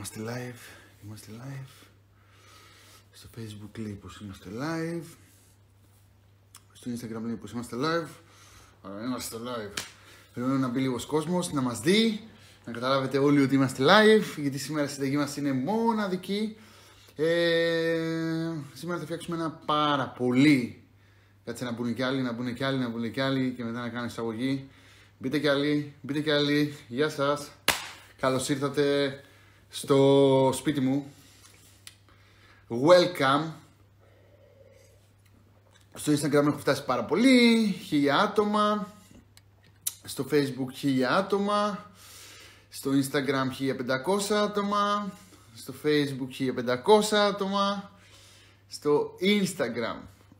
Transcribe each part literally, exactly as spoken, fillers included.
Είμαστε live, είμαστε live. Στο Facebook λέει πως είμαστε live. Στο Instagram λέει πως είμαστε live. Άρα είμαστε live. Περιμένουμε να μπει λίγος κόσμος, να μας δει, να καταλάβετε όλοι ότι είμαστε live, γιατί σήμερα η συνταγή μας είναι μοναδική. Ε, σήμερα θα φτιάξουμε ένα πάρα πολύ. Κάτσε να μπουν κι άλλοι, να μπουν κι άλλοι, να μπουν κι άλλοι και μετά να κάνω εισαγωγή. Μπείτε κι άλλοι, μπείτε κι άλλοι. Γεια σας. Καλώς ήρθατε στο σπίτι μου. Welcome. Στο Instagram έχω φτάσει πάρα πολύ. Χίλια άτομα. Στο Facebook χίλια άτομα. Στο Instagram χίλια πεντακόσια άτομα. Στο Facebook χίλια πεντακόσια άτομα. Στο Instagram.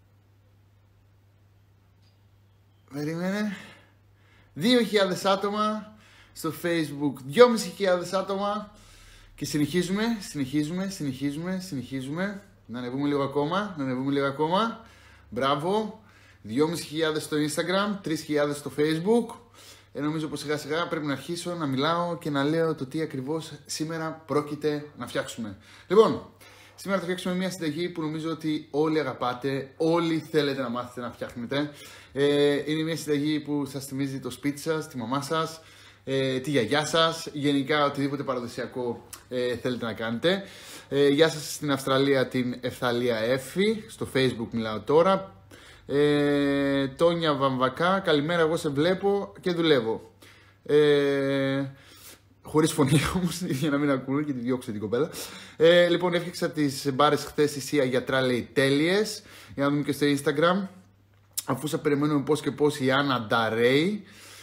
Περίμενε. δύο χιλιάδες άτομα. Στο Facebook δυόμισι χιλιάδες άτομα. Και συνεχίζουμε, συνεχίζουμε, συνεχίζουμε, συνεχίζουμε. Να ανεβούμε λίγο ακόμα, να ανεβούμε λίγο ακόμα. Μπράβο. δυόμισι χιλιάδες στο Instagram, τρεις χιλιάδες στο Facebook. Ε, νομίζω πως σιγά σιγά πρέπει να αρχίσω να μιλάω και να λέω το τι ακριβώς σήμερα πρόκειται να φτιάξουμε. Λοιπόν, σήμερα θα φτιάξουμε μια συνταγή που νομίζω ότι όλοι αγαπάτε, όλοι θέλετε να μάθετε να φτιάχνετε. Ε, είναι μια συνταγή που σας θυμίζει το σπίτι σας, τη μαμά σας, ε, τη γιαγιά σας, γενικά οτιδήποτε παραδοσιακό ε, θέλετε να κάνετε. Ε, γεια σας στην Αυστραλία, την Ευθαλία Έφη, στο Facebook μιλάω τώρα. Ε, Τόνια Βαμβακά, καλημέρα, εγώ σε βλέπω και δουλεύω. Ε, χωρίς φωνή όμως, για να μην ακούω και τη διώξω την κοπέλα. Ε, λοιπόν, έφτιαξα τις μπάρες χθες, η Σία Γιατρά λέει τέλειες. Για να δούμε και στο Instagram. Αφού σας περιμένουμε πώς και πώς, η Άννα Νταρέι.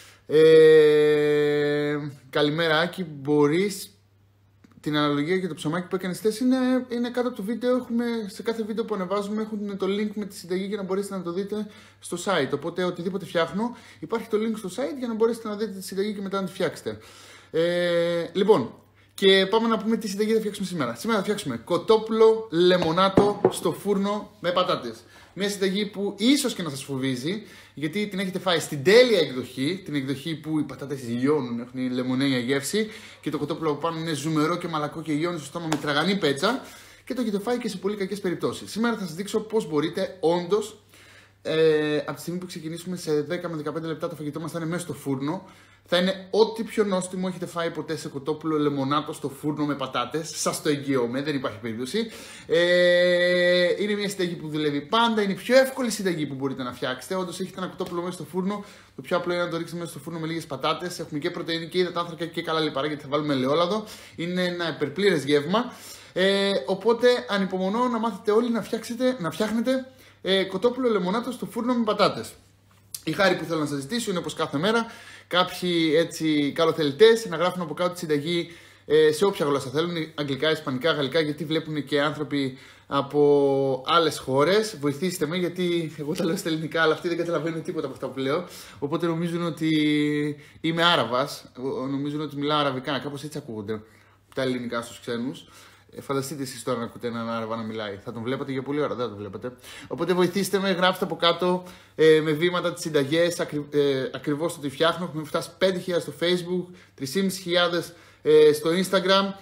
Ε, καλημέρα Άκη, μπορείς την αναλογία για το ψωμάκι που έκανες χθες είναι, είναι κάτω από το βίντεο. Έχουμε, σε κάθε βίντεο που ανεβάζουμε έχουν το link με τη συνταγή για να μπορέσετε να το δείτε στο site. Οπότε οτιδήποτε φτιάχνω υπάρχει το link στο site για να μπορέσετε να δείτε τη συνταγή και μετά να τη φτιάξετε. Ε, λοιπόν, και πάμε να πούμε τι συνταγή θα φτιάξουμε σήμερα. Σήμερα θα φτιάξουμε κοτόπουλο λεμονάτο στο φούρνο με πατάτες. Μια συνταγή που ίσως και να σας φοβίζει, γιατί την έχετε φάει στην τέλεια εκδοχή, την εκδοχή που οι πατάτες λιώνουν, έχουν λεμονένια γεύση και το κοτόπουλο από πάνω είναι ζουμερό και μαλακό και λιώνει στο στόμα με τραγανή πέτσα και το έχετε φάει και σε πολύ κακές περιπτώσεις. Σήμερα θα σας δείξω πώς μπορείτε όντως, ε, από τη στιγμή που ξεκινήσουμε σε δέκα με δεκαπέντε λεπτά το φαγητό μας θα είναι μέσα στο φούρνο. Θα είναι ό,τι πιο νόστιμο έχετε φάει ποτέ σε κοτόπουλο λεμονάτο στο φούρνο με πατάτες. Σας το εγγυώμαι, δεν υπάρχει περίπτωση. Ε, είναι μια συνταγή που δουλεύει πάντα. Είναι η πιο εύκολη συνταγή που μπορείτε να φτιάξετε. Όντως, έχετε ένα κοτόπουλο μέσα στο φούρνο. Το πιο απλό είναι να το ρίξετε μέσα στο φούρνο με λίγες πατάτες. Έχουμε και πρωτεΐνη και υδατάνθρακα και καλά λιπαρά, γιατί θα βάλουμε ελαιόλαδο. Είναι ένα υπερπλήρες γεύμα. Ε, οπότε, ανυπομονώ να μάθετε όλοι να, να φτιάχνετε ε, κοτόπουλο λεμονάτο στο φούρνο με πατάτες. Η χάρη που θέλω να σας ζητήσω είναι όπως κάθε μέρα κάποιοι έτσι καλοθελητές να γράφουν από κάτω τη συνταγή ε, σε όποια γλώσσα θέλουν, αγγλικά, ισπανικά, γαλλικά, γιατί βλέπουν και άνθρωποι από άλλες χώρες. Βοηθήστε με, γιατί εγώ τα λέω στα ελληνικά, αλλά αυτοί δεν καταλαβαίνουν τίποτα από αυτά που λέω. Οπότε νομίζουν ότι είμαι Άραβας, νομίζουν ότι μιλάω αραβικά, κάπως έτσι ακούγονται τα ελληνικά στους ξένους. Ε, φανταστείτε εσείς τώρα να ακούτε έναν Άραβα να μιλάει. Θα τον βλέπατε για πολύ ώρα, δεν θα τον βλέπατε. Οπότε βοηθήστε με, γράφτε από κάτω ε, με βήματα τις συνταγές, ακρι, ε, ακριβώς το τι φτιάχνω. Έχουμε φτάσει πέντε χιλιάδες στο Facebook, τρεις χιλιάδες πεντακόσιες ε, στο Instagram.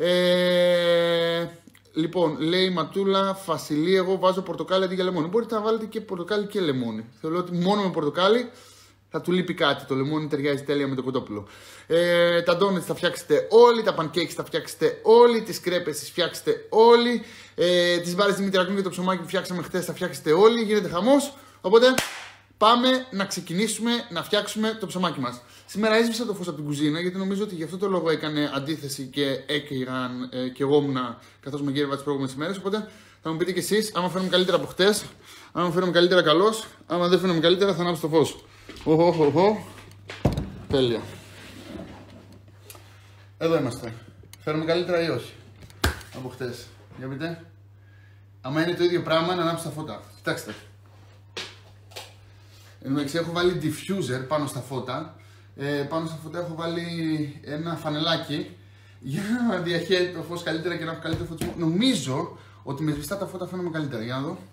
Ε, λοιπόν, λέει η Ματούλα, φασιλί, εγώ βάζω πορτοκάλι αντί για λεμόνι. Μπορείτε να βάλετε και πορτοκάλι και λεμόνι. Θέλω ότι μόνο με πορτοκάλι θα του λείπει κάτι. Το λεμόνι ταιριάζει τέλεια με το κοτόπουλο. Ε, τα ντόνετς θα φτιάξετε όλοι, τα pancakes θα φτιάξετε όλοι, τις κρέπες τις φτιάξετε όλοι, ε, τις μπάρες δημητριακού και το ψωμάκι που φτιάξαμε χτες θα φτιάξετε όλοι. Γίνεται χαμός. Οπότε πάμε να ξεκινήσουμε να φτιάξουμε το ψωμάκι μας. Σήμερα έσβησα το φως από την κουζίνα, γιατί νομίζω ότι γι' αυτό το λόγο έκανε αντίθεση και έκαιγαν ε, και εγώ ήμουνα καθώς μαγείρευα τις προηγούμενες ημέρες. Οπότε θα μου πείτε κι εσείς, άμα φέρουμε καλύτερα από χτες, άμα φέρουμε καλύτερα καλώς, άμα δεν φέρουμε καλύτερα θα ανάψω το φως. Οχο, οχο, οχο. Τέλεια. Εδώ είμαστε. Φέρουμε καλύτερα ή όχι από χτες. Για πείτε. Άμα είναι το ίδιο πράγμα, να ανάψω τα φώτα. Κοιτάξτε. Εν μεταξύ έχω βάλει diffuser πάνω στα φώτα. Ε, πάνω στα φώτα έχω βάλει ένα φανελάκι για να διαχέει το φως καλύτερα και να έχω καλύτερο φωτισμό. Νομίζω ότι με σβηστά τα φώτα φαίνομαι καλύτερα. Για να δω.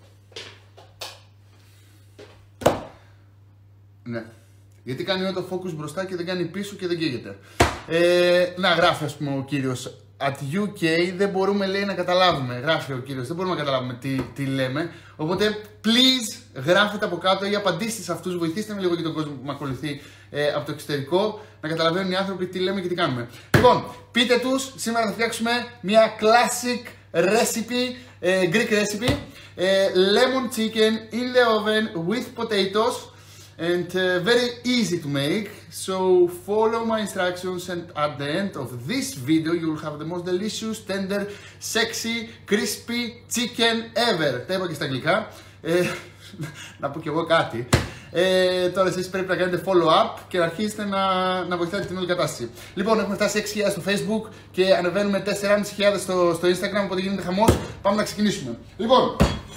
Ναι. Γιατί κάνει όλο το focus μπροστά και δεν κάνει πίσω και δεν καίγεται. Ε, να γράφει, ας πούμε, ο κύριος at γιου κέι δεν μπορούμε, λέει, να καταλάβουμε. Γράφει ο κύριος, δεν μπορούμε να καταλάβουμε τι, τι λέμε. Οπότε, please, γράφετε από κάτω ή απαντήστε σε αυτούς. Βοηθήστε με λίγο και τον κόσμο που με ακολουθεί ε, από το εξωτερικό να καταλαβαίνουν οι άνθρωποι τι λέμε και τι κάνουμε. Λοιπόν, πείτε τους, σήμερα θα φτιάξουμε μια classic recipe, ε, Greek recipe. Ε, lemon chicken in the oven with potatoes. And uh, very easy to make, so follow my instructions and at the end of this video you will have the most delicious, tender, sexy, crispy chicken ever. Τα είπα και στα αγγλικά. Ε, να πω κι εγώ κάτι. Ε, τώρα εσείς πρέπει να κάνετε follow-up και να αρχίσετε να, να βοηθάτε την όλη κατάσταση. Λοιπόν, έχουμε φτάσει έξι χιλιάδες στο Facebook και ανεβαίνουμε τέσσερις χιλιάδες στο, στο Instagram, οπότε γίνεται χαμός. Πάμε να ξεκινήσουμε. Λοιπόν,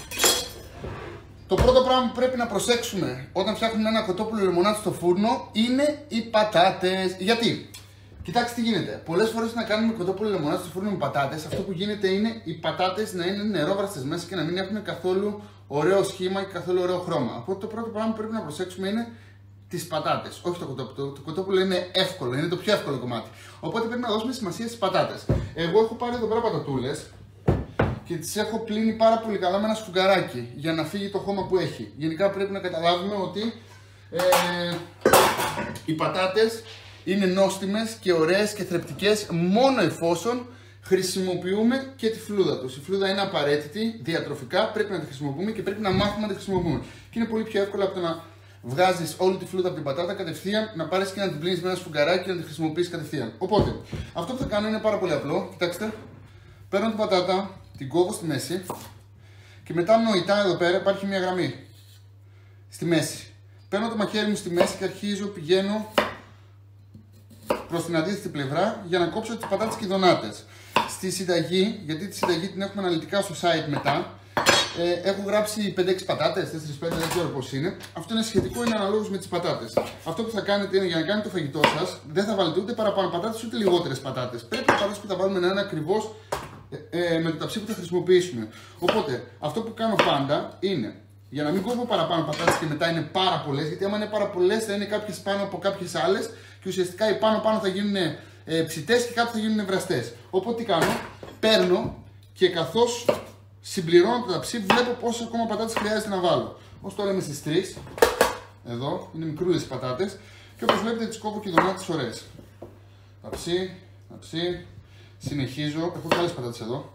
το πρώτο πράγμα που πρέπει να προσέξουμε όταν φτιάχνουμε ένα κοτόπουλο λεμονάδι στο φούρνο είναι οι πατάτες. Γιατί? Κοιτάξτε τι γίνεται. Πολλές φορές να κάνουμε κοτόπουλο λεμονάδι στο φούρνο με πατάτες, αυτό που γίνεται είναι οι πατάτες να είναι νερόβραστες μέσα και να μην έχουν καθόλου ωραίο σχήμα και καθόλου ωραίο χρώμα. Οπότε το πρώτο πράγμα που πρέπει να προσέξουμε είναι τις πατάτες. Όχι το κοτόπουλο. Το κοτόπουλο είναι εύκολο, είναι το πιο εύκολο κομμάτι. Οπότε πρέπει να δώσουμε σημασία στις πατάτες. Εγώ έχω πάρει εδώ πέρα πατατούλες και τις έχω πλύνει πάρα πολύ καλά με ένα σφουγγαράκι για να φύγει το χώμα που έχει. Γενικά πρέπει να καταλάβουμε ότι ε, οι πατάτες είναι νόστιμες και ωραίες και θρεπτικές μόνο εφόσον χρησιμοποιούμε και τη φλούδα τους. Η φλούδα είναι απαραίτητη διατροφικά, πρέπει να τη χρησιμοποιούμε και πρέπει να μάθουμε να τη χρησιμοποιούμε. Και είναι πολύ πιο εύκολο από το να βγάζεις όλη τη φλούδα από την πατάτα κατευθείαν, να πάρεις και να την πλύνεις με ένα σφουγγαράκι και να τη χρησιμοποιήσεις κατευθείαν. Οπότε, αυτό που θα κάνω είναι πάρα πολύ απλό. Κοιτάξτε, παίρνω την πατάτα, την κόβω στη μέση και μετά νοητά εδώ πέρα υπάρχει μια γραμμή στη μέση. Παίρνω το μαχαίρι μου στη μέση και αρχίζω, πηγαίνω προς την αντίθετη πλευρά για να κόψω τις πατάτες και οι δονάτες. Στη συνταγή, γιατί τη συνταγή την έχουμε αναλυτικά στο site μετά, ε, έχω γράψει πέντε έξι πατάτες, τέσσερα πέντε, δεν ξέρω πώς είναι. Αυτό είναι σχετικό, είναι αναλόγως με τις πατάτες. Αυτό που θα κάνετε είναι για να κάνετε το φαγητό σας, δεν θα βάλετε ούτε παραπάνω πατάτες ούτε λιγότερες πατάτες. Πρέπει οι πατάτες που θα βάλουμε να είναι ακριβώς ε, με το ταψί που θα χρησιμοποιήσουμε. Οπότε, αυτό που κάνω πάντα είναι για να μην κόβω παραπάνω πατάτες και μετά είναι πάρα πολλές, γιατί άμα είναι πάρα πολλές θα είναι κάποιες πάνω από κάποιες άλλες και ουσιαστικά οι πάνω-πάνω θα γίνουν ε, ψητές και κάτω θα γίνουν βραστές. Οπότε τι κάνω, παίρνω και καθώς συμπληρώνω το ταψί βλέπω πόσο ακόμα πατάτες χρειάζεται να βάλω. Ως τώρα είμαι στις τρεις, εδώ είναι μικρούλες οι πατάτες και όπως βλέπετε τις κόβω και δονάτες ωραίες. Ταψί, ταψί, συνεχίζω, έχω και άλλες πατάτες εδώ.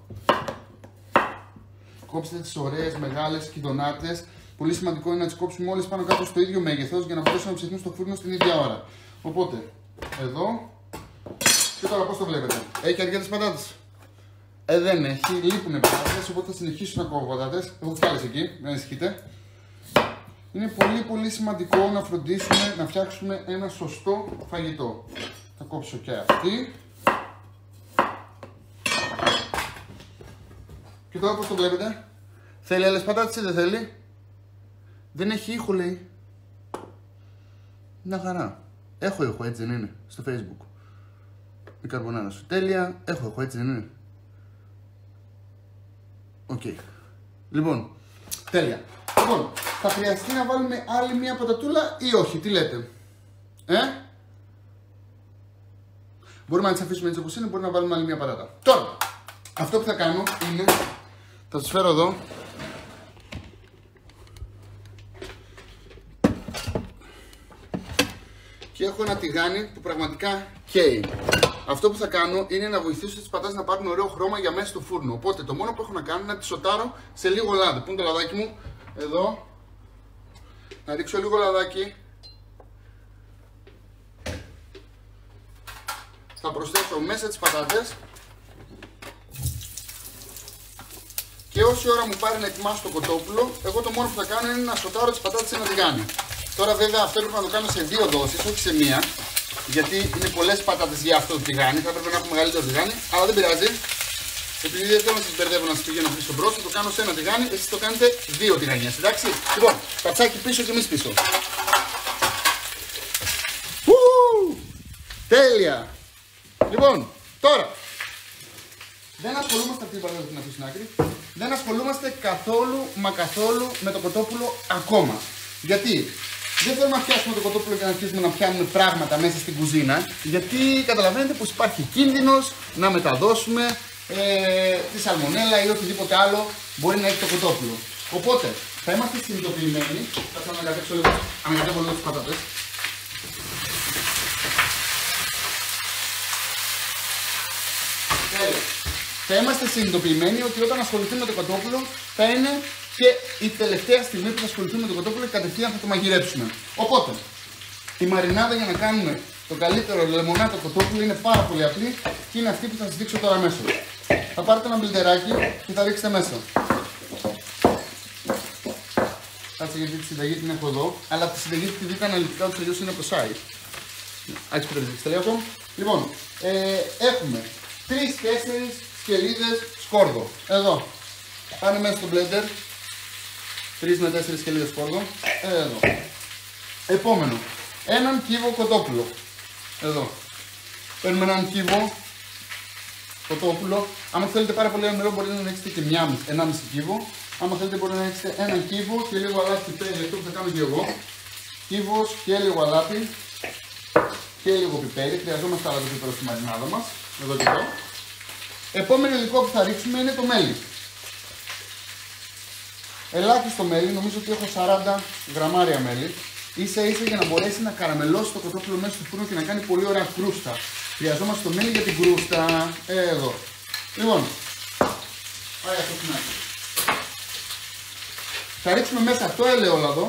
Κόψτε τις ωραίες, μεγάλες κιδονάτες. Πολύ σημαντικό είναι να τις κόψουμε όλες πάνω κάτω στο ίδιο μέγεθος για να μπορέσουν να ψηθούν στο φούρνο στην ίδια ώρα. Οπότε, εδώ. Και τώρα πώς το βλέπετε. Έχει αρκετές πατάτες. Ε, δεν έχει. Λείπουν πατάτες, οπότε θα συνεχίσω να κόβω πατάτες. Έχω τις άλλες εκεί, μην ανησυχείτε. Είναι πολύ πολύ σημαντικό να φροντίσουμε να φτιάξουμε ένα σωστό φαγητό. Θα κόψω και αυτή. Και τώρα πώς το βλέπετε, θέλει άλλες πατάτες ή δεν θέλει? Δεν έχει ήχο, λέει. Μια χαρά. Έχω ήχο, έτσι δεν είναι, στο Facebook. Η καρμπονάρα σου. Τέλεια, έχω ήχο, έτσι δεν είναι? Οκ. Okay. Λοιπόν, τέλεια. Λοιπόν, θα χρειαστεί να βάλουμε άλλη μια πατατούλα ή όχι, τι λέτε? Ε? Μπορούμε να τις αφήσουμε έτσι όπως είναι, μπορούμε να βάλουμε άλλη μια πατάτα. Τώρα, αυτό που θα κάνω είναι, θα σας φέρω εδώ και έχω ένα τηγάνι που πραγματικά καίει. Αυτό που θα κάνω είναι να βοηθήσω τις πατάτες να πάρουν ωραίο χρώμα για μέσα στο φούρνο. Οπότε το μόνο που έχω να κάνω είναι να τις σοτάρω σε λίγο λάδι. Πού είναι το λαδάκι μου? Εδώ. Να ρίξω λίγο λαδάκι. Θα προσθέσω μέσα τις πατάτες. Και όση ώρα μου πάρει να ετοιμάσω το κοτόπουλο, εγώ το μόνο που θα κάνω είναι να σοτάρω τις πατάτες σε ένα τηγάνι. Τώρα βέβαια αυτό πρέπει να το κάνω σε δύο δόσεις, όχι σε μία. Γιατί είναι πολλές πατάτες για αυτό το τηγάνι, θα πρέπει να έχω μεγαλύτερο τηγάνι, αλλά δεν πειράζει. Επειδή δεν θέλω να σας μπερδεύω να σας πηγαίνω πίσω μπρος, θα το κάνω σε ένα τηγάνι, εσείς το κάνετε δύο τηγανιές, εντάξει. Λοιπόν, πατσάκι πίσω και εμείς πίσω. Ου, τέλεια! Λοιπόν, τώρα, δεν ασχολούμαστε αυτή η πατάτα την αφήσω στην άκρη. Δεν ασχολούμαστε καθόλου μα καθόλου με το κοτόπουλο ακόμα. Γιατί Δεν θέλουμε να πιάσουμε το κοτόπουλο και να αρχίσουμε να πιάνουμε πράγματα μέσα στην κουζίνα, γιατί καταλαβαίνετε πως υπάρχει κίνδυνος να μεταδώσουμε ε, τη σαλμονέλα ή οτιδήποτε άλλο μπορεί να έχει το κοτόπουλο. Οπότε θα είμαστε συνειδητοποιημένοι. Θα να ανακατέψω λίγο, ανακατεύω λίγο τις πατάτες. Θα είμαστε συνειδητοποιημένοι ότι όταν ασχοληθούμε με το κοτόπουλο θα είναι και η τελευταία στιγμή που θα ασχοληθούμε με το κοτόπουλο και κατευθείαν θα το μαγειρέψουμε. Οπότε, η μαρινάδα για να κάνουμε το καλύτερο λεμονάτο κοτόπουλο είναι πάρα πολύ απλή και είναι αυτή που θα σας δείξω τώρα αμέσως. Θα πάρετε ένα μπλεντεράκι και θα ρίξετε μέσα. Κάτσε γιατί τη συνταγή την έχω εδώ, αλλά τη συνταγή τη δείτε αναλυτικά ότι τελείως είναι από το site. Άξι πέντε τελείω. Λοιπόν, ε, έχουμε τρεις τέσσερις σκελίδες σκόρδο. Εδώ. Πάνε μέσα στο blender. τρεις με τέσσερις σκελίδες σκόρδο. Εδώ. Επόμενο. Έναν κύβο κοτόπουλο. Εδώ. Παίρνουμε έναν κύβο κοτόπουλο. Αν θέλετε πάρα πολύ νερό μπορείτε να ρίξετε και μια, ενάμιση κύβο. Αν θέλετε μπορείτε να ρίξετε έναν κύβο και λίγο αλάτι πιπέρι. Αυτό που θα κάνω και εγώ. Κύβος και λίγο αλάτι. Και λίγο πιπέρι. Χρειαζόμαστε άλλο το πιπέρο στη μαρινάδα μας. Εδώ και εδώ. Επόμενο υλικό που θα ρίξουμε είναι το μέλι. Ελάχιστο μέλι, νομίζω ότι έχω σαράντα γραμμάρια μέλι. Ίσα ίσα για να μπορέσει να καραμελώσει το κοτόπουλο μέσα στο φούρνο και να κάνει πολύ ωραία κρούστα. Χρειαζόμαστε το μέλι για την κρούστα. Ε, εδώ. Λοιπόν, πάει αυτό την άκρη. Θα ρίξουμε μέσα το ελαιόλαδο,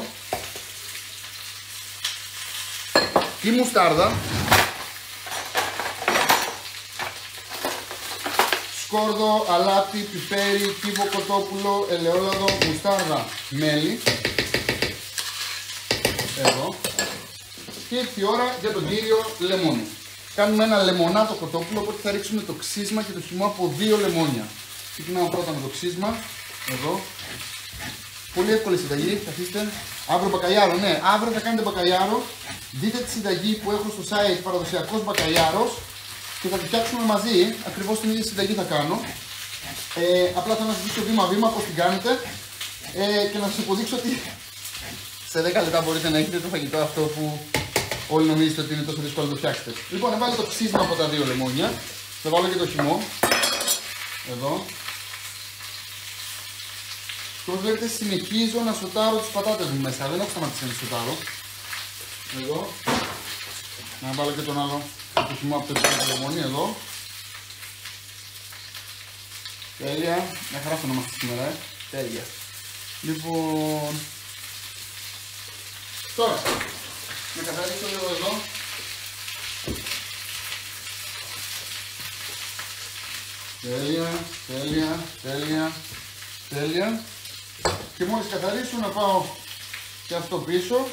τη μουστάρδα, σκόρδο, αλάτι, πιπέρι, κύβο κοτόπουλο, ελαιόλαδο, μουστάρδα, μέλι. Εδώ. Και ήρθε η ώρα για τον κύριο λεμόνι. Κάνουμε ένα λεμονάτο κοτόπουλο, οπότε θα ρίξουμε το ξύσμα και το χυμό από δύο λεμόνια. Ξεκινάμε πρώτα με το ξύσμα. Εδώ. Πολύ εύκολη συνταγή, θα αφήσετε. Αύριο μπακαλιάρο, ναι, αύριο θα κάνετε μπακαλιάρο. Δείτε τη συνταγή που έχω στο site, παραδοσιακός μπακαλιάρος. Και θα τη φτιάξουμε μαζί, ακριβώς την ίδια συνταγή θα κάνω. Ε, απλά θα σας δείξω βήμα-βήμα πώς την κάνετε ε, και να σας υποδείξω ότι σε δέκα λεπτά μπορείτε να έχετε το φαγητό αυτό που όλοι νομίζετε ότι είναι τόσο δύσκολο να το φτιάξετε. Λοιπόν, έβαλε το ξύσμα από τα δύο λεμόνια. Θα βάλω και το χυμό. Εδώ. Και όπως βλέπετε συνεχίζω να σοτάρω τις πατάτες μου μέσα. Δεν έχω σταματήσει να τις σοτάρω. Εδώ. Να βάλω και τον άλλο. Το χυμό από το λεμόνι εδώ. Τέλεια. Μια χαρά φαινόμαστε σήμερα, ε. Τέλεια. Λοιπόν... Τώρα, να καθαρίσω λίγο εδώ. Τέλεια, τέλεια, τέλεια, τέλεια. Και μόλις καθαρίσω να πάω και αυτό πίσω.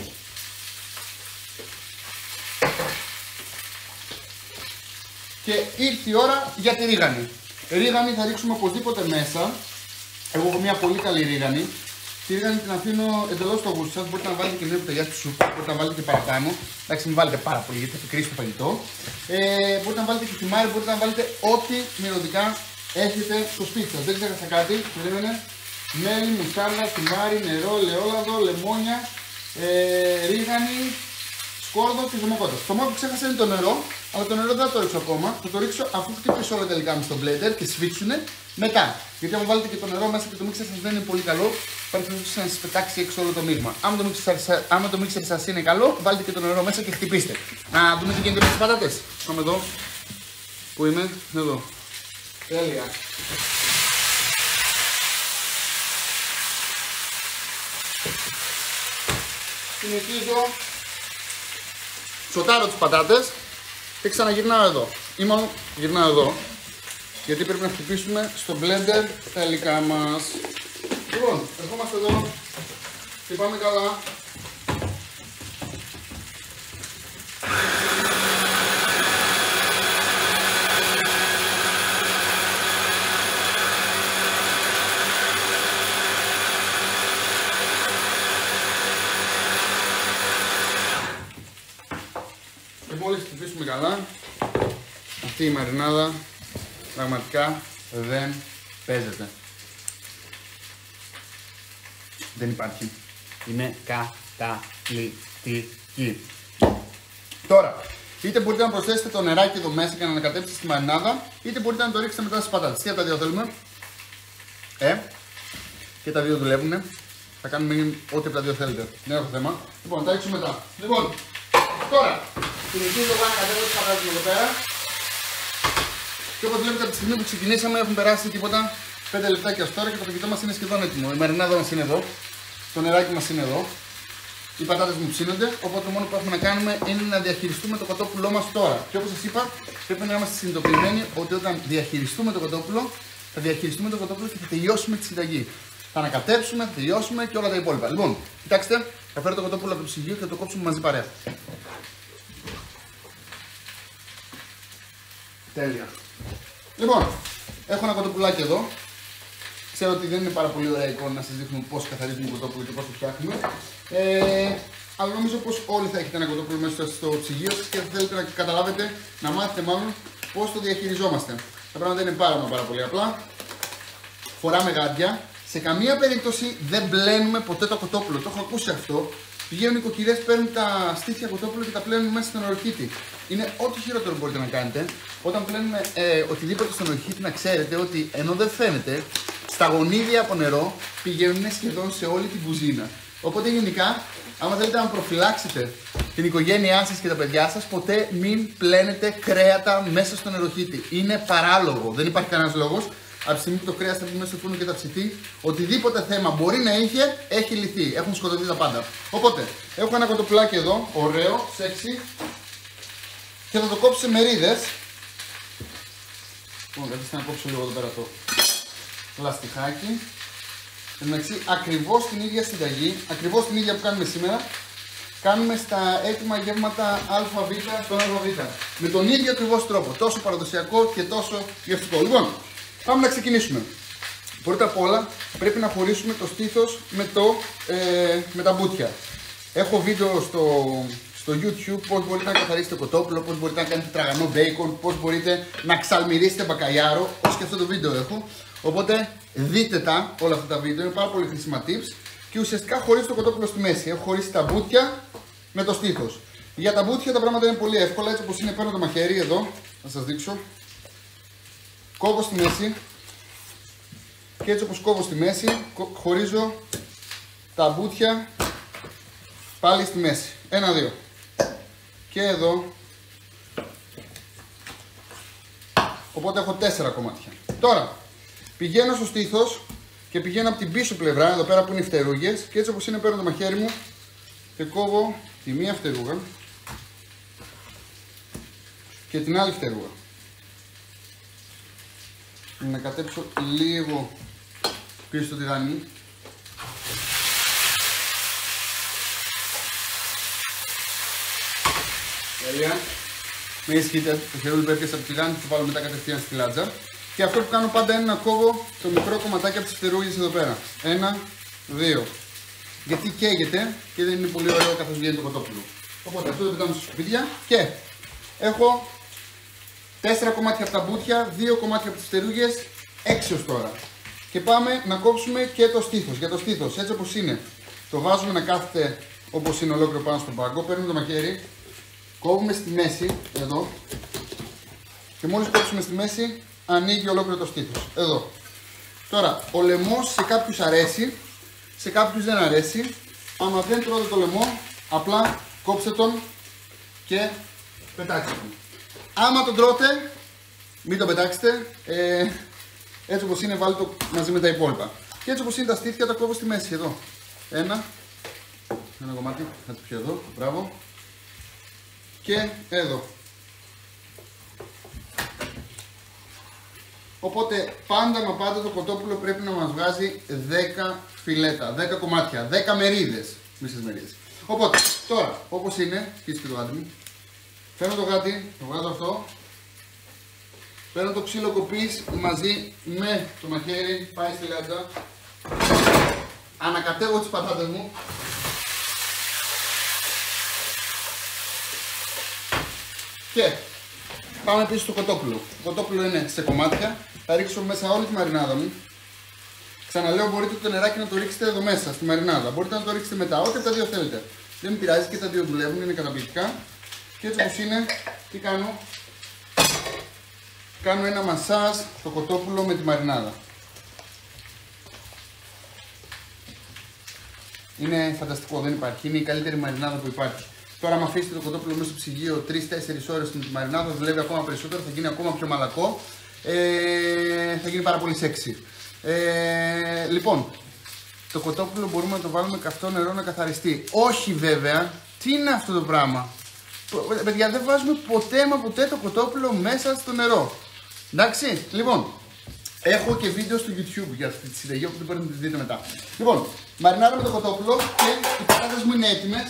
Και ήρθε η ώρα για τη ρίγανη. Ρίγανη θα ρίξουμε οπωσδήποτε μέσα. Εγώ έχω μια πολύ καλή ρίγανη. Τη ρίγανη την αφήνω εντελώς στο γούστο σας. Μπορείτε να βάλετε και λίγο κουταλιά στη σούπα, μπορείτε να βάλετε και παραπάνω. Εντάξει, μην βάλετε πάρα πολύ γιατί θα πικρίσει το φαγητό. Ε, μπορείτε να βάλετε και χυμάρι, μπορείτε να βάλετε ό,τι μυρωδικά έχετε στο σπίτι σας. Δεν ξέχασα κάτι. Περίμενε. Μέλι, μουστάρδα, χυμάρι, νερό, ελαιόλαδο, λεμόνια, ε, ρίγανη, σκόρδο και ζυμοκότα. Το μόνο που ξέχασα είναι το νερό, αλλά το νερό δεν θα το ρίξω ακόμα. Θα το ρίξω αφού χτυπήσω όλα τα υλικά μου στο blender και σφίξουνε μετά. Γιατί αν βάλετε και το νερό μέσα και το μίξερ σας δεν είναι πολύ καλό, υπάρχει περίπτωση να σας πετάξει έξω όλο το μείγμα. Άμα το μίξερ σας, άμα το μίξερ σας είναι καλό, βάλτε και το νερό μέσα και χτυπήστε. Να δούμε τι γίνεται με τις πατάτες. Πάμε εδώ. Πού είμαι, εδώ. Τέλεια. Συνεχίζω. Σοτάρω τις πατάτες και ξαναγυρνάω εδώ. Ή μάλλον γυρνάω εδώ. Γιατί πρέπει να χτυπήσουμε στο blender τα υλικά μας. Λοιπόν, ερχόμαστε εδώ και πάμε καλά. Και μόλις χτυπήσουμε καλά, αυτή η μαρινάδα πραγματικά δεν παίζεται. Δεν υπάρχει. Είναι Εξαιρετική. Τώρα, είτε μπορείτε να προσθέσετε το νεράκι εδώ μέσα και να ανακατέψετε στη μαρινάδα, είτε μπορείτε να το ρίξετε μετά στις πατάτες. Και από τα δύο θέλουμε. Ε, και τα δύο δουλεύουνε. Θα κάνουμε ό,τι από τα δύο θέλετε. Δεν έχω θέμα. Λοιπόν, τα ρίξουμε μετά. Λοιπόν, τώρα, συνεχίζω εγώ να κατέβω τις πατάτες εδώ πέρα. Και όπως βλέπετε από τη στιγμή που ξεκινήσαμε έχουν περάσει τίποτα πέντε λεπτάκια ως τώρα και το φαγητό μας είναι σχεδόν έτοιμο. Η μαρινάδα μας είναι εδώ, το νεράκι μας είναι εδώ, οι πατάτες μου ψήνονται. Οπότε το μόνο που έχουμε να κάνουμε είναι να διαχειριστούμε το κοτόπουλό μας τώρα. Και όπως σας είπα, πρέπει να είμαστε συνειδητοποιημένοι ότι όταν διαχειριστούμε το κοτόπουλο, θα διαχειριστούμε το κοτόπουλο και θα τελειώσουμε τη συνταγή. Θα ανακατέψουμε, θα τελειώσουμε και όλα τα υπόλοιπα. Λοιπόν, κοιτάξτε, θα φέρω το κοτόπουλο από το ψυγείο και θα το κόψουμε μαζί παρέα. Τέλεια. Λοιπόν, έχω ένα κοτοπουλάκι εδώ. Ξέρω ότι δεν είναι πάρα πολύ ωραία εικόνα να σας δείχνουμε πώς καθαρίζουμε το κοτόπουλο και πώς το φτιάχνουμε. Ε, αλλά νομίζω πως όλοι θα έχετε ένα κοτόπουλο μέσα στο ψυγείο σας και θα θέλετε να καταλάβετε, να μάθετε μάλλον πώς το διαχειριζόμαστε. Τα πράγματα είναι πάρα, πάρα πολύ απλά. Φοράμε γάντια. Σε καμία περίπτωση δεν μπλένουμε ποτέ το κοτόπουλο. Το έχω ακούσει αυτό. Πηγαίνουν οι κοκκυρές, παίρνουν τα στήθια κοτόπουλο και τα πλένουν μέσα στον οροχήτη. Είναι ό,τι χειρότερο μπορείτε να κάνετε. Όταν πλένουμε ε, οτιδήποτε στον οροχήτη, να ξέρετε ότι ενώ δεν φαίνεται, στα γονίδια από νερό πηγαίνουν σχεδόν σε όλη την κουζίνα. Οπότε γενικά, άμα θέλετε να προφυλάξετε την οικογένειά σας και τα παιδιά σας, ποτέ μην πλένετε κρέατα μέσα στον οροχήτη. Είναι παράλογο. Δεν υπάρχει κανένας λόγος. Από τη στιγμή που το κρέας θα βγει μέσα στο φούρνο και θα ψηθεί, οτιδήποτε θέμα μπορεί να είχε, έχει λυθεί. Έχουν σκοτωθεί τα πάντα. Οπότε, έχω ένα κοτοπουλάκι εδώ, ωραίο, σεξι, και θα το κόψω σε μερίδες. Λοιπόν, καθίστε να κόψω λίγο εδώ πέρα το λαστιχάκι. Εντάξει, ακριβώς την ίδια συνταγή, ακριβώς την ίδια που κάνουμε σήμερα, κάνουμε στα έτοιμα γεύματα ΑΒ στον ΑΒ. Με τον ίδιο ακριβώς τρόπο, τόσο παραδοσιακό και τόσο γευστικό. Λοιπόν, πάμε να ξεκινήσουμε. Πρώτα απ' όλα πρέπει να χωρίσουμε το στήθος με, το, ε, με τα μπουτια. Έχω βίντεο στο, στο YouTube πώς μπορείτε να καθαρίσετε κοτόπουλο, πώς μπορείτε να κάνετε τραγανό μπέικον, πώς μπορείτε να ξαλμυρίσετε μπακαλιάρο, ως και αυτό το βίντεο έχω. Οπότε δείτε τα όλα αυτά τα βίντεο, είναι πάρα πολύ χρήσιμα tips. Και ουσιαστικά χωρίζω το κοτόπουλο στη μέση. Έχω χωρίσει τα μπουτια με το στήθος. Για τα μπουτια τα πράγματα είναι πολύ εύκολα, έτσι όπως είναι. Παίρνω το μαχαίρι εδώ, να σας δείξω. Κόβω στη μέση και έτσι όπως κόβω στη μέση χωρίζω τα μπουτια πάλι στη μέση. Ένα, δύο. Και εδώ. Οπότε έχω τέσσερα κομμάτια. Τώρα πηγαίνω στο στήθος και πηγαίνω από την πίσω πλευρά, εδώ πέρα που είναι οι φτερούγες, και έτσι όπως είναι παίρνω το μαχαίρι μου και κόβω τη μία φτερούγα και την άλλη φτερούγα. Να κατέψω λίγο πίσω στο τηγάνι. Τέλεια. Με ισχύτε, το χερούλι που έπιασα από το τηγάνι, θα το βάλω μετά κατευθείαν στη λάτζα. Και αυτό που κάνω πάντα είναι να κόβω το μικρό κομματάκι από τις φτερούγες εδώ πέρα. Ένα, δύο. Γιατί καίγεται και δεν είναι πολύ ωραίο καθώς βγαίνει το κοτόπουλο. Οπότε αυτό το πετάμε στα σκουπίδια και έχω τέσσερα κομμάτια από τα μπουτια, δύο κομμάτια από τις φτερούγες, έξι ως τώρα. Και πάμε να κόψουμε και το στήθος. Για το στήθος, έτσι όπως είναι, το βάζουμε να κάθεται όπως είναι ολόκληρο πάνω στον πάγκο. Παίρνουμε το μαχαίρι, κόβουμε στη μέση, εδώ. Και μόλις κόψουμε στη μέση, ανοίγει ολόκληρο το στήθος. Εδώ. Τώρα, ο λαιμός σε κάποιους αρέσει, σε κάποιους δεν αρέσει. Άμα δεν τρώτε το λαιμό, απλά κόψτε τον και πετάξτε τον. Άμα τον τρώτε, μην τον πετάξετε, ε, έτσι όπως είναι βάλτε το μαζί με τα υπόλοιπα. Και έτσι όπως είναι τα στήθια τα κόβω στη μέση εδώ. Ένα, ένα κομμάτι, θα το πιω εδώ, μπράβο. Και εδώ. Οπότε πάντα μα πάντα το κοτόπουλο πρέπει να μας βγάζει δέκα φιλέτα, δέκα κομμάτια, δέκα μερίδες, μισές μερίδες. Οπότε, τώρα, όπως είναι, σκίστε το γάτι μου. Φέρνω το γάτι, το βγάζω αυτό. Παίρνω το ξύλο κοπής μαζί με το μαχαίρι, πάει στη λάτζα. Ανακατεύω τις πατάτες μου. Και πάμε πίσω στο κοτόπουλο. Το κοτόπουλο είναι σε κομμάτια. Θα ρίξω μέσα όλη τη μαρινάδα μου. Ξαναλέω, μπορείτε το νεράκι να το ρίξετε εδώ μέσα στη μαρινάδα. Μπορείτε να το ρίξετε μετά, ό,τι από τα δύο θέλετε. Δεν με πειράζει και τα δύο δουλεύουν, είναι καταπληκτικά. Και έτσι όπως είναι, τι κάνω? Κάνω ένα μασάζ στο κοτόπουλο με τη μαρινάδα. Είναι φανταστικό, δεν υπάρχει. Είναι η καλύτερη μαρινάδα που υπάρχει. Τώρα, αν αφήσετε το κοτόπουλο μέσα στο ψυγείο τρεις τέσσερις ώρες με τη μαρινάδα, δουλεύει ακόμα περισσότερο, θα γίνει ακόμα πιο μαλακό. Ε, θα γίνει πάρα πολύ σεξι. Ε, λοιπόν, το κοτόπουλο μπορούμε να το βάλουμε καυτό νερό να καθαριστεί. Όχι βέβαια, τι είναι αυτό το πράγμα? Παιδιά, δεν βάζουμε ποτέ μα ποτέ το κοτόπουλο μέσα στο νερό. Εντάξει, λοιπόν, έχω και βίντεο στο YouTube για αυτή τη συνταγή, οπότε μπορείτε να τη δείτε μετά. Λοιπόν, μαρινάρω με το κοτόπουλο και οι πατάτες μου είναι έτοιμες.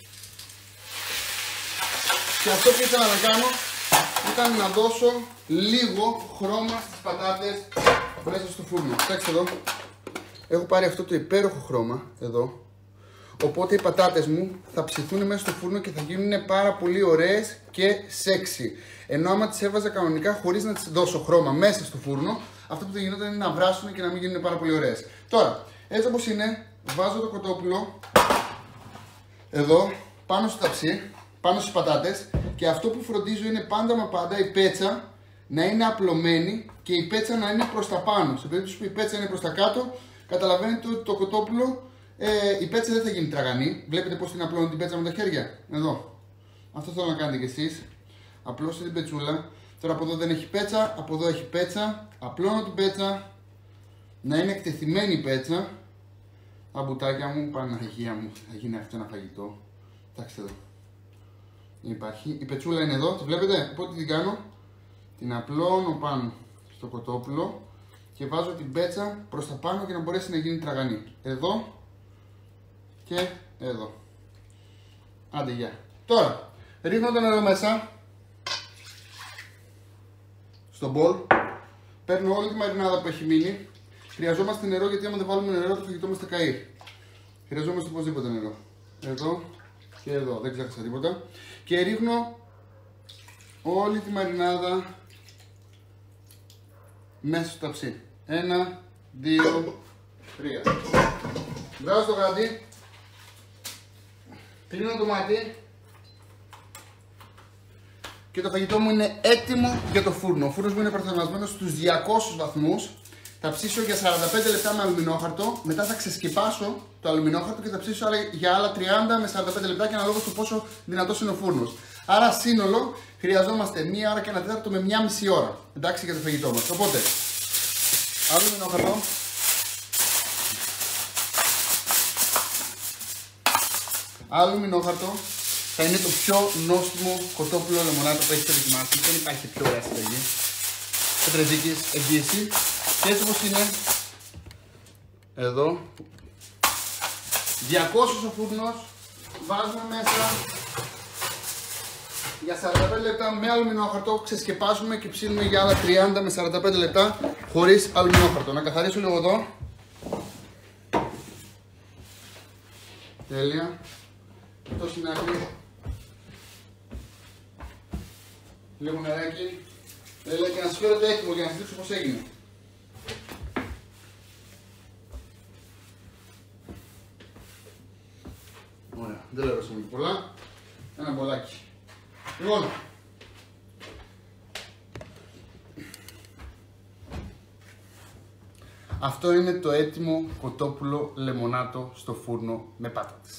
Και αυτό που ήθελα να κάνω ήταν να δώσω λίγο χρώμα στις πατάτες μέσα στο φούρνο. Κοιτάξτε εδώ, έχω πάρει αυτό το υπέροχο χρώμα εδώ. Οπότε οι πατάτες μου θα ψηθούν μέσα στο φούρνο και θα γίνουν πάρα πολύ ωραίες και σεξι. Ενώ άμα τις έβαζα κανονικά χωρίς να τις δώσω χρώμα μέσα στο φούρνο, αυτό που θα γινόταν είναι να βράσουν και να μην γίνουν πάρα πολύ ωραίες. Τώρα, έτσι όπως είναι, βάζω το κοτόπουλο εδώ πάνω στο ταψί, πάνω στις πατάτες, και αυτό που φροντίζω είναι πάντα μα πάντα η πέτσα να είναι απλωμένη και η πέτσα να είναι προς τα πάνω. Σε περίπτωση που η πέτσα είναι προς τα κάτω, καταλαβαίνετε ότι το κοτόπουλο, ε, η πέτσα δεν θα γίνει τραγανή. Βλέπετε πώς την απλώνω την πέτσα με τα χέρια? Εδώ. Αυτό θέλω να κάνετε κι εσείς. Απλώστε την πετσούλα. Τώρα από εδώ δεν έχει πέτσα, από εδώ έχει πέτσα. Απλώνω την πέτσα, να είναι εκτεθειμένη η πέτσα. Τα μπουτάκια μου, Παναγία μου, θα γίνει αυτό ένα φαγητό. Κοιτάξτε εδώ. Υπάρχει. Η πετσούλα είναι εδώ, τη βλέπετε? Οπότε τι κάνω? Την απλώνω πάνω στο κοτόπουλο και βάζω την πέτσα προς τα πάνω για να μπορέσει να γίνει τραγανή. Εδώ και εδώ. Άντε, γεια. Τώρα, ρίχνω το νερό μέσα στο μπολ. Παίρνω όλη τη μαρινάδα που έχει μείνει. Χρειαζόμαστε νερό, γιατί άμα δεν βάλουμε νερό το φαγητό μας θα καεί. Χρειαζόμαστε οπωσδήποτε νερό. Εδώ και εδώ, δεν ξέχασα τίποτα. Και ρίχνω όλη τη μαρινάδα μέσα στο ταψί. Ένα, δύο, τρία. Βγάζω το γάντι. Κλείνω το μάτι. Και το φαγητό μου είναι έτοιμο για το φούρνο. Ο φούρνος μου είναι προετοιμασμένος στους διακόσιους βαθμούς. Θα ψήσω για σαράντα πέντε λεπτά με αλουμινόχαρτο. Μετά θα ξεσκεπάσω το αλουμινόχαρτο και θα ψήσω για άλλα τριάντα με σαράντα πέντε λεπτά, και αναλόγως του πόσο δυνατός είναι ο φούρνος. Άρα σύνολο χρειαζόμαστε μία ώρα και ένα τέταρτο με μία μισή ώρα. Εντάξει, για το φαγητό μας. Οπότε, αλουμινόχαρτο. Αλουμινόχαρτο. Θα είναι το πιο νόστιμο κοτόπουλο λεμονάτο που έχετε δοκιμάσει. Δεν υπάρχει πιο ωραία συνταγή. Πετρεδίκης, εγγύηση. Και έτσι όπως είναι, εδώ, διακόσιος ο φούρνος, βάζουμε μέσα για σαράντα πέντε λεπτά με αλουμινόχαρτο, ξεσκεπάσουμε και ψήνουμε για άλλα τριάντα με σαράντα πέντε λεπτά χωρίς αλουμινόχαρτο. Να καθαρίσω λίγο εδώ. Τέλεια. Αυτό είναι άκρη. Λίγο νεράκι. Τέλεια, και να σας φέρω το έτοιμο για να σας δείξω πώς έγινε. Ωραία, δεν λέρωσαμε και πολλά. Ένα μπολάκι. Λοιπόν, αυτό είναι το έτοιμο κοτόπουλο λεμονάτο στο φούρνο με πάτατες.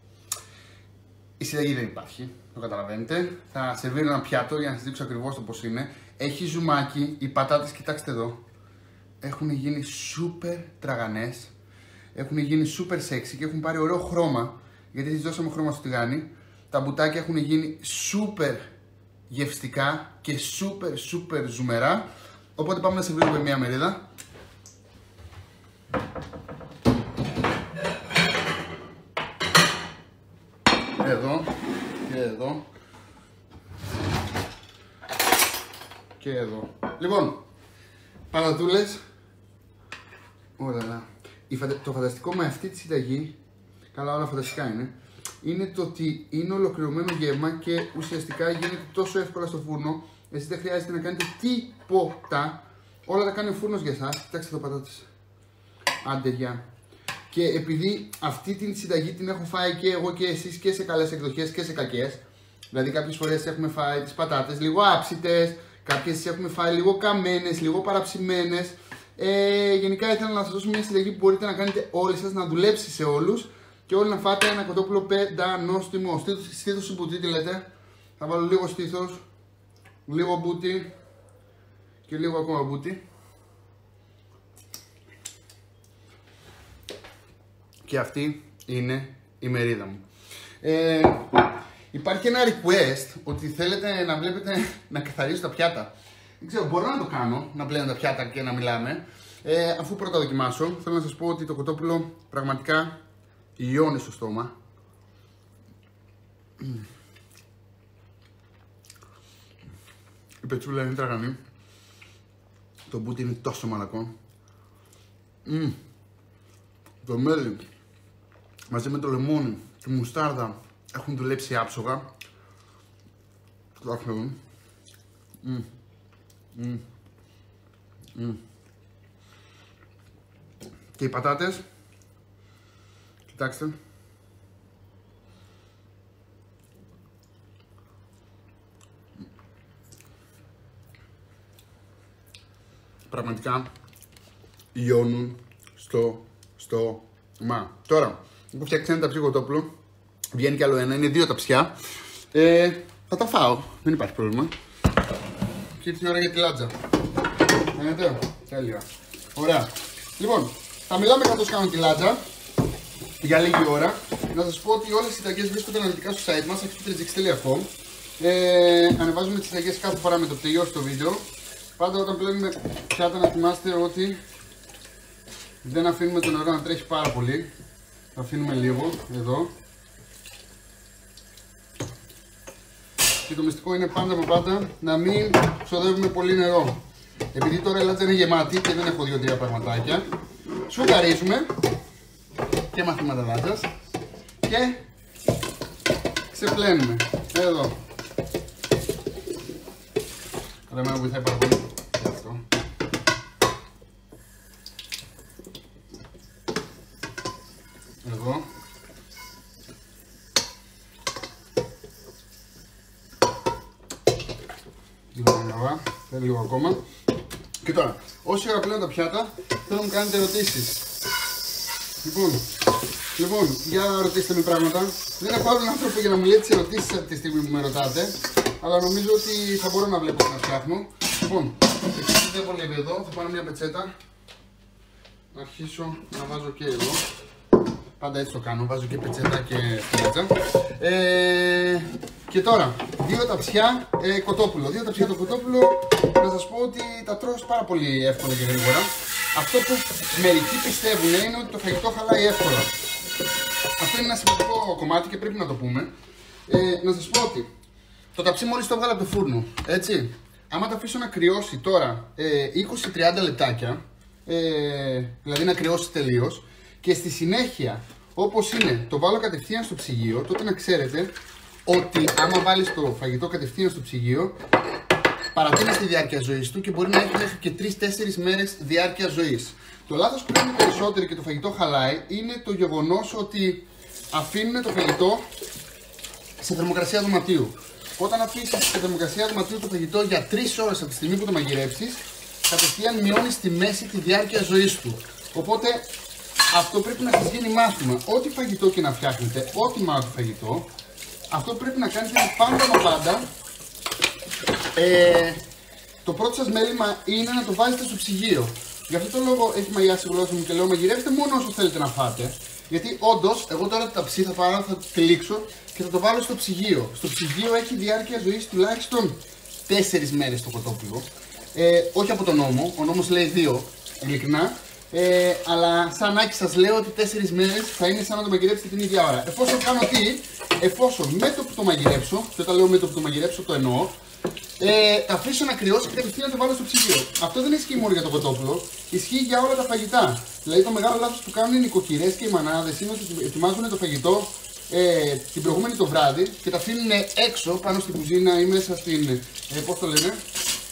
Η συνταγή δεν υπάρχει, το καταλαβαίνετε. Θα σερβίρω ένα πιάτο για να σας δείξω ακριβώς το πώς είναι. Έχει ζουμάκι, οι πατάτες, κοιτάξτε εδώ, έχουν γίνει σούπερ τραγανές. Έχουν γίνει σούπερ σεξι και έχουν πάρει ωραίο χρώμα, γιατί τις δώσαμε χρώμα στο τηγάνι. Τα μπουτάκια έχουν γίνει σούπερ γευστικά και σούπερ σούπερ ζουμερά. Οπότε πάμε να σερβίρουμε μια μερίδα. Εδώ και εδώ και εδώ. Λοιπόν, πατατούλες. Ωραία. Το φανταστικό με αυτή τη συνταγή, καλά όλα φανταστικά είναι, είναι το ότι είναι ολοκληρωμένο γεύμα και ουσιαστικά γίνεται τόσο εύκολα στο φούρνο. Εσείς δεν χρειάζεται να κάνετε τίποτα. Όλα τα κάνει ο φούρνος για εσάς. Κοιτάξτε εδώ πατάτες. Άντε, γεια. Και επειδή αυτή την συνταγή την έχω φάει και εγώ και εσείς και σε καλές εκδοχές και σε κακές, δηλαδή κάποιες φορές έχουμε φάει τις πατάτες λίγο άψητες, κάποιες τις έχουμε φάει λίγο καμένες, λίγο παραψημένες. Ε, γενικά ήθελα να σας δώσω μια συνταγή που μπορείτε να κάνετε όλοι σας, να δουλέψει σε όλους και όλοι να φάτε ένα κοτόπουλο πεντανόστιμο. Στήθος, στήθος ή μπουτί τι λέτε. Θα βάλω λίγο στήθος, λίγο μπούτι και λίγο ακόμα μπούτι. Και αυτή είναι η μερίδα μου. Ε, υπάρχει ένα request ότι θέλετε να βλέπετε να καθαρίζω τα πιάτα. Δεν ξέρω, μπορώ να το κάνω, να πλένω τα πιάτα και να μιλάμε. Ε, αφού πρώτα δοκιμάσω, θέλω να σας πω ότι το κοτόπουλο πραγματικά λιώνει στο στόμα. Η πετσούλα είναι τραγανή. Το μπούτι είναι τόσο μαλακό. Mm. Το μέλι μαζί με το λεμόνι, τη μουστάρδα έχουν δουλέψει άψογα. Κοιτάξτε. Mm. Mm. Mm. Και οι πατάτες, κοιτάξτε. Πραγματικά λιώνουν στο στόμα. Τώρα, έχω φτιάξει ένα ταψί κοτόπουλο. Βγαίνει κι άλλο ένα, είναι δύο ταψιά. Ε, θα τα φάω, δεν υπάρχει πρόβλημα. Και ήρθε η ώρα για τη λάτζα. Φαίνεται, τέλεια. Ωραία. Λοιπόν, θα μιλάμε καθώς κάνω τη λάτζα για λίγη ώρα. Να σας πω ότι όλες οι συνταγές βρίσκονται αναλυτικά στο site μας, expertregix τελεία com. Ε, ανεβάζουμε τις συνταγές κάθε φορά με το τελειώσει το βίντεο. Πάντα όταν πλένουμε πιάτα να θυμάστε ότι δεν αφήνουμε το νερό να τρέχει πάρα πολύ. Θα αφήνουμε λίγο, εδώ. Και το μυστικό είναι πάντα με πάντα να μην ξοδεύουμε πολύ νερό. Επειδή τώρα η λάτζα είναι γεμάτη και δεν έχω δύο τρία πραγματάκια, σφουγγαρίζουμε και μαθήματα λάτζας και ξεπλένουμε. Εδώ. Αλλά εμένα βοηθάει πάρα πολύ και αυτό. Εδώ. Λίγο νερό, θέλει λίγο ακόμα. Και τώρα, όσοι ώρα πλέον τα πιάτα, θέλω να μου κάνετε ερωτήσεις. Λοιπόν, λοιπόν, για ρωτήστε με πράγματα. Δεν έχω άλλον άνθρωπο για να μου λέει τις ερωτήσεις αυτή τη στιγμή που με ρωτάτε. Αλλά νομίζω ότι θα μπορώ να βλέπω να φτιάχνω. Λοιπόν, εξηγείτε πολύ εδώ, θα πάρω μια πετσέτα. Να αρχίσω να βάζω και εδώ. Πάντα έτσι το κάνω, βάζω και πετσέτα και λάτζα. Ε, και τώρα, δύο ταψιά ε, κοτόπουλο. Δύο ταψιά το κοτόπουλο, να σας πω ότι τα τρώω πάρα πολύ εύκολα και γρήγορα. Αυτό που μερικοί πιστεύουν είναι ότι το φαγητό χαλάει εύκολα. Αυτό είναι ένα σημαντικό κομμάτι και πρέπει να το πούμε. Ε, να σας πω ότι το ταψί μόλις το έβγαλα από το φούρνο, έτσι. Άμα το αφήσω να κρυώσει τώρα ε, είκοσι με τριάντα λεπτάκια, ε, δηλαδή να κρυώσει τελείως, και στη συνέχεια, όπως είναι, το βάλω κατευθείαν στο ψυγείο, τότε να ξέρετε ότι άμα βάλεις το φαγητό κατευθείαν στο ψυγείο, παρατείνει τη διάρκεια ζωής του και μπορεί να έχει μέχρι και τρεις τέσσερις μέρες διάρκεια ζωής. Το λάθος που είναι περισσότερο και το φαγητό χαλάει είναι το γεγονός ότι αφήνουν το φαγητό σε θερμοκρασία δωματίου. Όταν αφήσεις σε θερμοκρασία δωματίου το φαγητό για τρεις ώρες από τη στιγμή που το μαγειρέψεις, κατευθείαν μειώνεις στη μέση τη διάρκεια ζωής του. Οπότε αυτό πρέπει να σας γίνει μάθημα. Ό,τι φαγητό και να φτιάχνετε, ό,τι μάθει φαγητό, αυτό πρέπει να κάνετε πάντα μα πάντα. Ε, το πρώτο σας μέλημα είναι να το βάζετε στο ψυγείο. Γι' αυτό το λόγο έχει μαγειάσει η γλώσσα μου και λέω μαγειρεύετε μόνο όσο θέλετε να φάτε. Γιατί όντως, εγώ τώρα το ταψί θα πάρω, θα το τυλίξω και θα το βάλω στο ψυγείο. Στο ψυγείο έχει διάρκεια ζωής τουλάχιστον τέσσερις μέρες το κοτόπουλο. Ε, όχι από τον νόμο, ο νόμος λέει δύο, ειλικρινά. Ε, αλλά σαν άκη σας λέω ότι τέσσερις μέρες θα είναι σαν να το μαγειρέψετε την ίδια ώρα. Εφόσον κάνω τι, εφόσον με το που το μαγειρέψω, και όταν λέω με το που το μαγειρέψω το εννοώ, ε, τα αφήσω να κρυώσει και κατευθείαν να το βάλω στο ψυγείο. Αυτό δεν ισχύει μόνο για το κοτόπουλο, ισχύει για όλα τα φαγητά. Δηλαδή το μεγάλο λάθος που κάνουν οι νοικοκυρές και οι μανάδες είναι ότι ετοιμάζουν το φαγητό ε, την προηγούμενη το βράδυ και τα αφήνουν έξω πάνω στην κουζίνα ή μέσα στην, ε, πώς το λένε,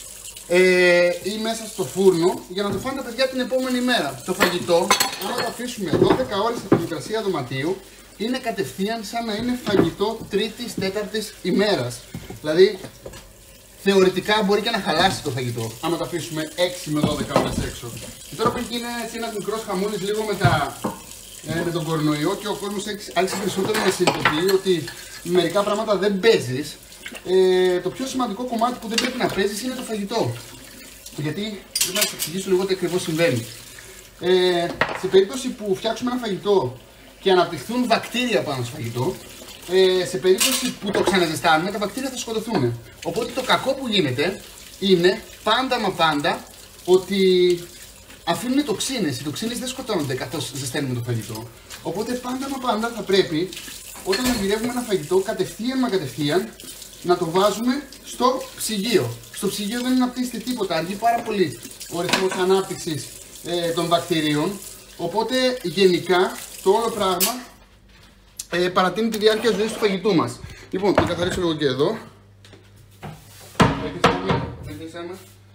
ε, ή μέσα στο φούρνο για να το φάνε τα παιδιά την επόμενη μέρα. Το φαγητό, άμα το αφήσουμε δώδεκα ώρες στη θερμοκρασία δωματίου, είναι κατευθείαν σαν να είναι φαγητό τρίτης, τέταρτης ημέρας. Δηλαδή, θεωρητικά μπορεί και να χαλάσει το φαγητό, άμα το αφήσουμε έξι με δώδεκα ώρες έξω. Και τώρα που έχει γίνει ένας μικρός χαμούλης λίγο με, τα, ε, με τον κορονοϊό και ο κόσμος άρχισε περισσότερο να συνειδητοποιεί ότι μερικά πράγματα δεν παίζεις, ε, το πιο σημαντικό κομμάτι που δεν πρέπει να παίζεις είναι το φαγητό. Γιατί πρέπει να σας εξηγήσω λίγο τι ακριβώς συμβαίνει. Ε, σε περίπτωση που φτιάξουμε ένα φαγητό και αναπτυχθούν βακτήρια πάνω στο φαγητό, ε, σε περίπτωση που το ξαναζεστάνουμε, τα βακτήρια θα σκοτωθούν. Οπότε το κακό που γίνεται είναι πάντα μα πάντα ότι αφήνουν τοξίνες. Οι τοξίνες δεν σκοτώνονται καθώς ζεσταίνουμε το φαγητό. Οπότε πάντα μα πάντα θα πρέπει, όταν μαγειρεύουμε ένα φαγητό, κατευθείαν μα κατευθείαν να το βάζουμε στο ψυγείο. Στο ψυγείο δεν αναπτύσσεται τίποτα, αργεί πάρα πολύ ο ρυθμός ανάπτυξης ε, των βακτηρίων. Οπότε γενικά το όλο πράγμα ε, παρατείνει τη διάρκεια ζωής του φαγητού μας. Λοιπόν, θα καθαρίσω λίγο και εδώ. Βοηθήσαμε, βοηθήσαμε.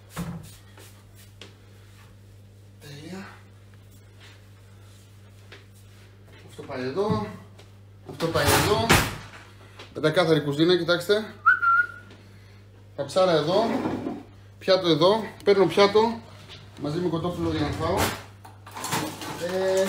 Τέλεια. Αυτό πάει εδώ. Αυτό πάει εδώ. Πεντακάθαρη κουζίνα, κοιτάξτε. Καψάρα εδώ. Πιάτο εδώ. Παίρνω πιάτο μαζί με κοτόπουλο για να φάω. Ε,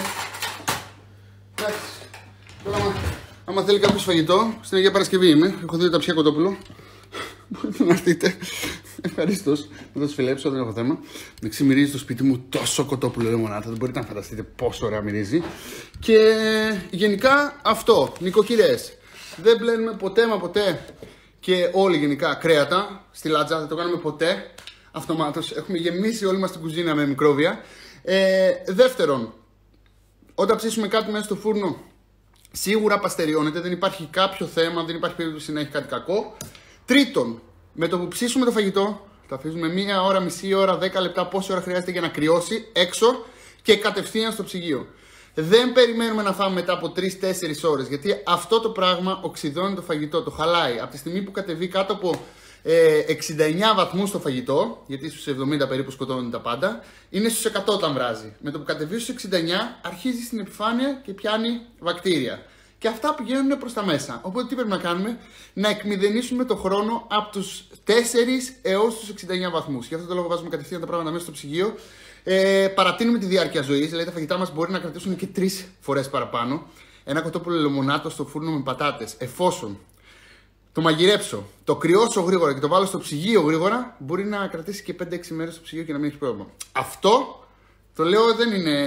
εντάξει. Τώρα, άμα, άμα θέλει κάποιος φαγητό, στην Αγία Παρασκευή είμαι. Έχω δει τα ψιά κοτόπουλο. Μπορείτε να έρθετε. Ευχαρίστως. Θα το σφιλέψω, δεν έχω θέμα. Με ξημυρίζει στο σπίτι μου τόσο κοτόπουλο λεμονάτα. Δεν μπορείτε να φανταστείτε πόσο ωραία μυρίζει. Και γενικά αυτό. Νοικοκυρές. Δεν μπλένουμε ποτέ μα ποτέ και όλοι γενικά κρέατα στη λάτζα. Δεν το κάνουμε ποτέ. Αυτομάτως. Έχουμε γεμίσει όλη μας την κουζίνα με μικρόβια. Ε, δεύτερον, όταν ψήσουμε κάτι μέσα στο φούρνο, σίγουρα παστεριώνεται, δεν υπάρχει κάποιο θέμα, δεν υπάρχει περίπτωση να έχει κάτι κακό. Τρίτον, με το που ψήσουμε το φαγητό, το αφήσουμε μία ώρα, μισή ώρα, δέκα λεπτά, πόση ώρα χρειάζεται για να κρυώσει έξω και κατευθείαν στο ψυγείο. Δεν περιμένουμε να φάμε μετά από τρεις τέσσερις ώρες, γιατί αυτό το πράγμα οξυδώνει το φαγητό, το χαλάει. Από τη στιγμή που κατεβεί κάτω από ε, εξήντα εννιά βαθμούς το φαγητό, γιατί στους εβδομήντα περίπου σκοτώνουν τα πάντα, είναι στους εκατό όταν βράζει. Με το που κατεβεί στους εξήντα εννιά αρχίζει στην επιφάνεια και πιάνει βακτήρια. Και αυτά πηγαίνουν προς τα μέσα. Οπότε τι πρέπει να κάνουμε? Να εκμηδενήσουμε το χρόνο από τους τέσσερις έως τους εξήντα εννιά βαθμούς. Γι' αυτό το λόγο βάζουμε κατευθείαν τα πράγματα μέσα στο ψυγείο. Ε, παρατείνουμε τη διάρκεια ζωής, δηλαδή τα φαγητά μας μπορεί να κρατήσουν και τρεις φορές παραπάνω. Ένα κοτόπουλο λεμονάτο στο φούρνο με πατάτες, εφόσον το μαγειρέψω, το κρυώσω γρήγορα και το βάλω στο ψυγείο γρήγορα, μπορεί να κρατήσει και πέντε έξι μέρες στο ψυγείο και να μην έχει πρόβλημα. Αυτό το λέω δεν είναι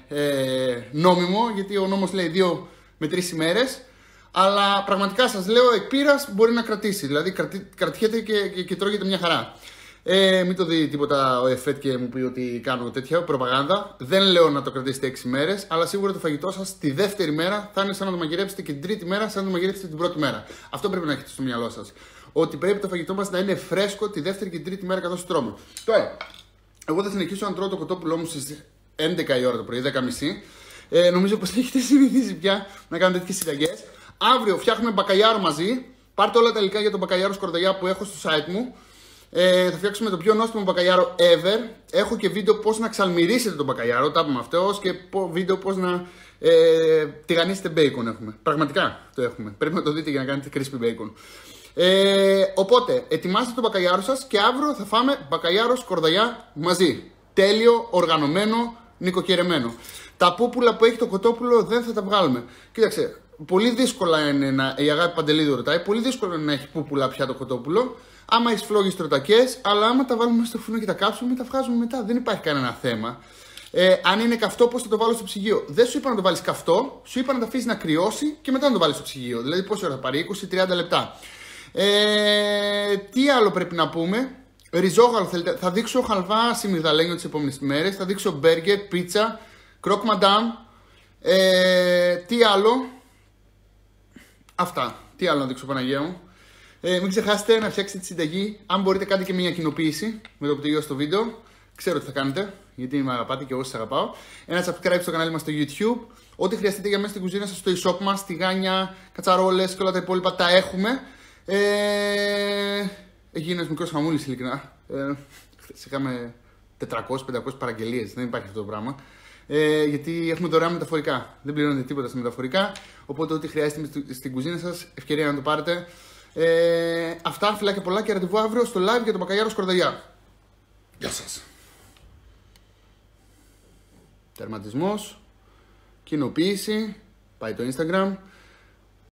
ε, νόμιμο, γιατί ο νόμος λέει δύο με τρεις ημέρες. Αλλά πραγματικά σας λέω, εκ πείρας μπορεί να κρατήσει. Δηλαδή κρατη, κρατιέται και, και, και τρώγεται μια χαρά. Ε, μην το δει τίποτα ο ΕΦΕΤ και μου πει ότι κάνω τέτοια προπαγάνδα. Δεν λέω να το κρατήσετε έξι μέρες, αλλά σίγουρα το φαγητό σας τη δεύτερη μέρα θα είναι σαν να το μαγειρέψετε και την τρίτη μέρα, σαν να το μαγειρέψετε την πρώτη μέρα. Αυτό πρέπει να έχετε στο μυαλό σας. Ότι πρέπει το φαγητό μας να είναι φρέσκο τη δεύτερη και την τρίτη μέρα καθώς τρώμε. Τώρα, εγώ θα συνεχίσω να τρώω το κοτόπουλό μου στις έντεκα η ώρα το πρωί, δέκα και μισή. Ε, νομίζω πως έχετε συνηθίσει πια να κάνετε τέτοιες συνταγές. Αύριο φτιάχνουμε μπακαλιάρο μαζί. Πάρτε όλα τα υλικά για τον μπακαλιάρο σκορδαλιά που έχω στο site μου. Ε, θα φτιάξουμε το πιο νόστιμο μπακαλιάρο ever. Έχω και βίντεο πώς να ξαλμυρίσετε τον μπακαλιάρο, τα είπαμε αυτό, και βίντεο πώς να ε, τηγανίσετε bacon έχουμε. Πραγματικά το έχουμε. Πρέπει να το δείτε για να κάνετε crispy bacon. Ε, οπότε, ετοιμάστε το μπακαλιάρο σας και αύριο θα φάμε μπακαλιάρο σκορδαλιά μαζί. Τέλειο, οργανωμένο, νοικοκυρεμένο. Τα πούπουλα που έχει το κοτόπουλο δεν θα τα βγάλουμε. Κοίταξε, πολύ δύσκολα είναι να. Η Αγάπη Παντελίδου ρωτάει, πολύ δύσκολο είναι να έχει πούπουλα πια το κοτόπουλο. Άμα έχει φλόγες τροτακές, αλλά άμα τα βάλουμε στο φούρνο και τα κάψουμε, τα βγάζουμε μετά. Δεν υπάρχει κανένα θέμα. Ε, αν είναι καυτό, πώς θα το βάλω στο ψυγείο? Δεν σου είπα να το βάλεις καυτό, σου είπα να το αφήσεις να κρυώσει και μετά να το βάλεις στο ψυγείο. Δηλαδή, πόση ώρα θα πάρει, είκοσι με τριάντα λεπτά. Ε, τι άλλο πρέπει να πούμε? Ριζόγαλο θέλετε? Θα δείξω χαλβά σιμιγδαλένιο τις επόμενες μέρες. Θα δείξω μπέργκερ, πίτσα, κροκ μαντάμ. Ε, τι άλλο? Αυτά. Τι άλλο να δείξω, Παναγία μου? Ε, μην ξεχάσετε να φτιάξετε τη συνταγή. Αν μπορείτε, κάντε και μια κοινοποίηση με το που τελειώσει το βίντεο. Ξέρω τι θα κάνετε, γιατί με αγαπάτε και εγώ σας αγαπάω. Ένα subscribe στο κανάλι μας στο YouTube. Ό,τι χρειαστείτε για μέσα στην κουζίνα σας, στο e-shop μας, τηγάνια, κατσαρόλες και όλα τα υπόλοιπα τα έχουμε. Ε, Έχει γίνει ένας μικρός χαμούλης ειλικρινά. Ε, χθες είχαμε τετρακόσιες πεντακόσιες παραγγελίες, δεν υπάρχει αυτό το πράγμα. Ε, γιατί έχουμε δωρεάν μεταφορικά. Δεν πληρώνετε τίποτα στα μεταφορικά. Οπότε, ό,τι χρειάζεται στην κουζίνα σας, ευκαιρία να το πάρετε. Ε, αυτά, φιλάκια πολλά και ραντεβού αύριο στο live για τον Μπακαγιάρο Σκορδαλιά. Γεια σας. Τερματισμός. Κοινοποίηση. Πάει το Instagram.